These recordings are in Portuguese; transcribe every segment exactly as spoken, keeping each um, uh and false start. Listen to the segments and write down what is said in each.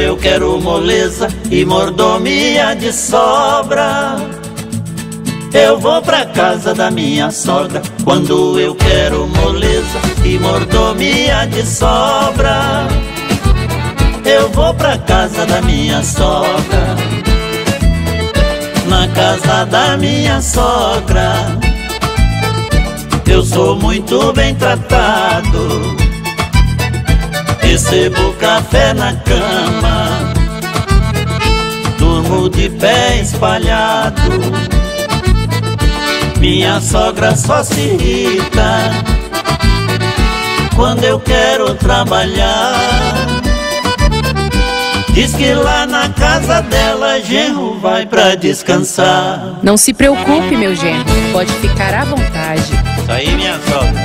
eu quero moleza e mordomia de sobra, eu vou pra casa da minha sogra. Quando eu quero moleza e mordomia de sobra, eu vou pra casa da minha sogra. Na casa da minha sogra eu sou muito bem tratado, recebo café na cama, durmo de pé espalhado. Minha sogra só se irrita quando eu quero trabalhar. Diz que lá na casa dela genro vai pra descansar. Não se preocupe, meu genro, pode ficar à vontade. Isso aí, minha sogra.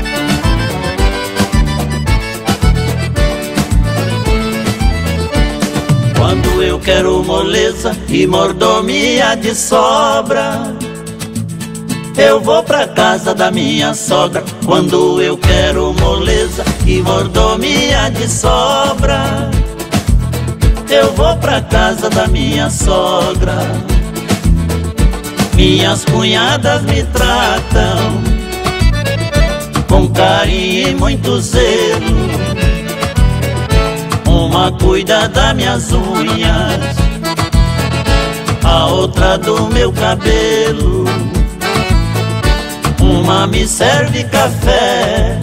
Quando eu quero moleza e mordomia de sobra, eu vou pra casa da minha sogra. Quando eu quero moleza e mordomia de sobra, eu vou pra casa da minha sogra. Minhas cunhadas me tratam com carinho e muito zelo. Uma cuida das minhas unhas, a outra do meu cabelo. Uma me serve café,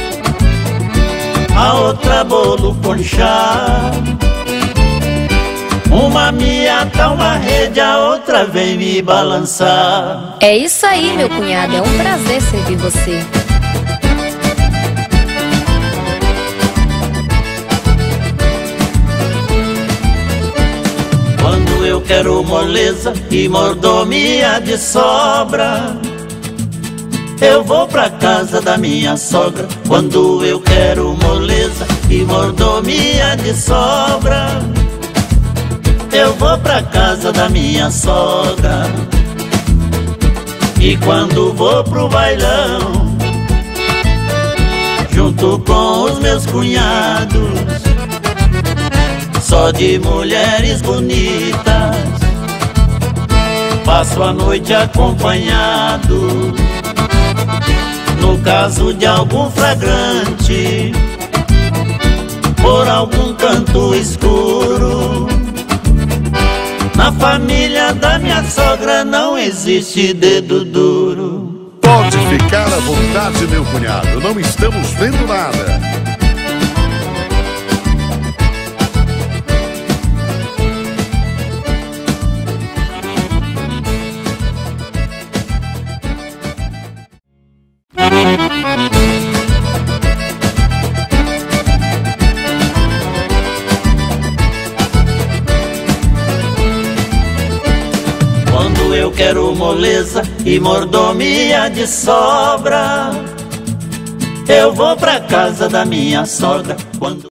a outra bolo com chá. Uma me ata uma rede, a outra vem me balançar. É isso aí, meu cunhado, é um prazer servir você. Quando eu quero moleza e mordomia de sobra, eu vou pra casa da minha sogra. Quando eu quero moleza e mordomia de sobra, eu vou pra casa da minha sogra. E quando vou pro bailão, junto com os meus cunhados, só de mulheres bonitas, passo a noite acompanhado. No caso de algum flagrante, por algum canto escuro, na família da minha sogra não existe dedo duro. Pode ficar à vontade, meu cunhado, não estamos vendo nada. Quando eu quero moleza e mordomia de sobra, eu vou pra casa da minha sogra. Quando